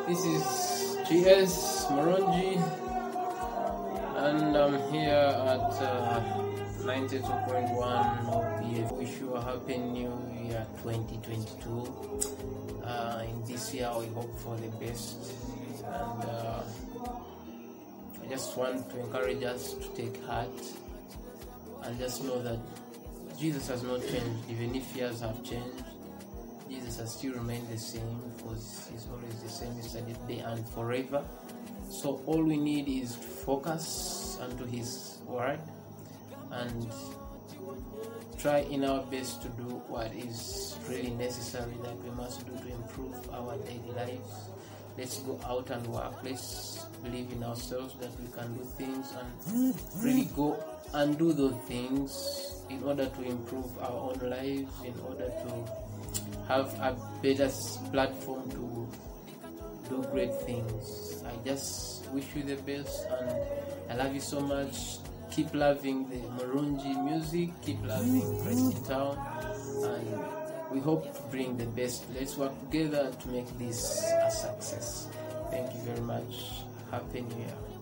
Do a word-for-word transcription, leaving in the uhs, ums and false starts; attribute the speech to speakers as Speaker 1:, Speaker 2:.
Speaker 1: This is G S Moronji, and I'm here at uh, ninety-two point one O P F. Wish you a happy new year twenty twenty-two. Uh, in this year, we hope for the best, and uh, I just want to encourage us to take heart and just know that Jesus has not changed. Even if years have changed, Jesus has still remained the same, because he's always the same yesterday, today, and forever. So all we need is to focus onto his word and try in our best to do what is really necessary that we must do to improve our daily lives. Let's go out and work. Let's believe in ourselves that we can do things, and really go and do those things in order to improve our own lives, in order to have a better platform to do great things. I just wish you the best, and I love you so much. Keep loving the Moronji music, keep loving Preston Town, and we hope to bring the best. Let's work together to make this a success. Thank you very much. Happy New Year.